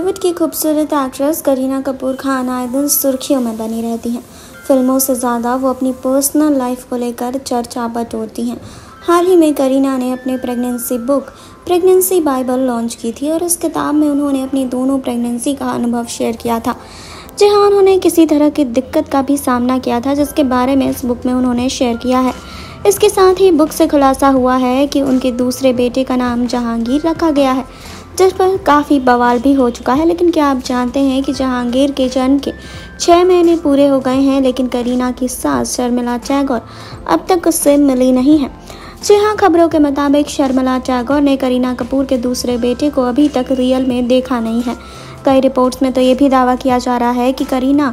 बॉलीवुड की खूबसूरत एक्ट्रेस करीना कपूर खान आए दिन सुर्खियों में बनी रहती हैं। फिल्मों से ज़्यादा वो अपनी पर्सनल लाइफ को लेकर चर्चा बटोरती हैं। हाल ही में करीना ने अपने pregnancy book pregnancy bible launch की थी और इस किताब में उन्होंने अपनी दोनों प्रेगनेंसी का अनुभव शेयर किया था। जी हाँ, उन्होंने किसी तरह की दिक्कत का भी सामना किया था, जिसके बारे में इस बुक में उन्होंने शेयर किया है। इसके साथ ही बुक से खुलासा हुआ है कि उनके दूसरे बेटे का नाम जहांगीर रखा गया है, जिस पर काफ़ी बवाल भी हो चुका है। लेकिन क्या आप जानते हैं कि जहांगीर के जन्म के 6 महीने पूरे हो गए हैं, लेकिन करीना की सास शर्मिला टैगोर अब तक उससे मिली नहीं है। जी हाँ, खबरों के मुताबिक शर्मिला टैगोर ने करीना कपूर के दूसरे बेटे को अभी तक रियल में देखा नहीं है। कई रिपोर्ट्स में तो ये भी दावा किया जा रहा है कि करीना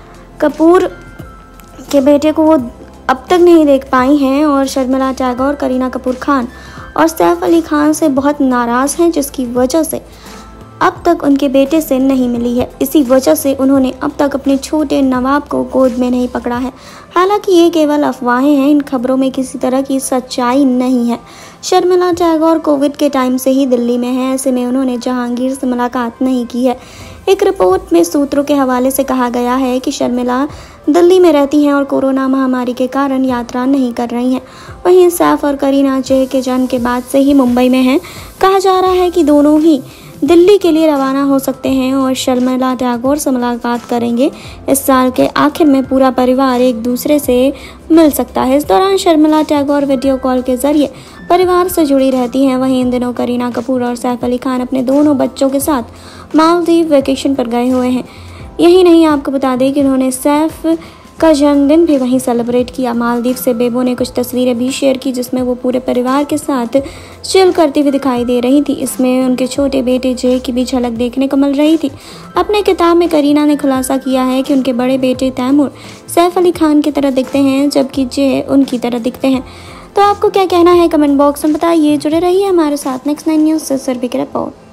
कपूर के बेटे को वो अब तक नहीं देख पाई हैं और शर्मिला टैगोर करीना कपूर खान और सैफ अली खान से बहुत नाराज़ हैं, जिसकी वजह से अब तक उनके बेटे से नहीं मिली है। इसी वजह से उन्होंने अब तक अपने छोटे नवाब को गोद में नहीं पकड़ा है। हालांकि ये केवल अफवाहें हैं, इन खबरों में किसी तरह की सच्चाई नहीं है। शर्मिला टैगोर कोविड के टाइम से ही दिल्ली में है, ऐसे में उन्होंने जहांगीर से मुलाकात नहीं की है। एक रिपोर्ट में सूत्रों के हवाले से कहा गया है कि शर्मिला दिल्ली में रहती हैं और कोरोना महामारी के कारण यात्रा नहीं कर रही हैं। वहीं सैफ और करीना जे के जन्म के बाद से ही मुंबई में हैं। कहा जा रहा है कि दोनों ही दिल्ली के लिए रवाना हो सकते हैं और शर्मिला टैगोर से मुलाकात करेंगे। इस साल के आखिर में पूरा परिवार एक दूसरे से मिल सकता है। इस दौरान शर्मिला टैगोर वीडियो कॉल के जरिए परिवार से जुड़ी रहती हैं। वहीं इन दिनों करीना कपूर और सैफ अली खान अपने दोनों बच्चों के साथ मालदीव वेकेशन पर गए हुए हैं। यही नहीं, आपको बता दें कि उन्होंने सैफ का जन्मदिन भी वहीं सेलिब्रेट किया। मालदीव से बेबो ने कुछ तस्वीरें भी शेयर की, जिसमें वो पूरे परिवार के साथ चिल करती हुई दिखाई दे रही थी। इसमें उनके छोटे बेटे जे की भी झलक देखने को मिल रही थी। अपने किताब में करीना ने खुलासा किया है कि उनके बड़े बेटे तैमूर सैफ अली खान की तरह दिखते हैं, जबकि जे उनकी तरह दिखते हैं। तो आपको क्या कहना है कमेंट बॉक्स में बताइए। जुड़े रहिए हमारे साथ। नेक्स्ट 9 न्यूज़ से सर्वी की रिपोर्ट।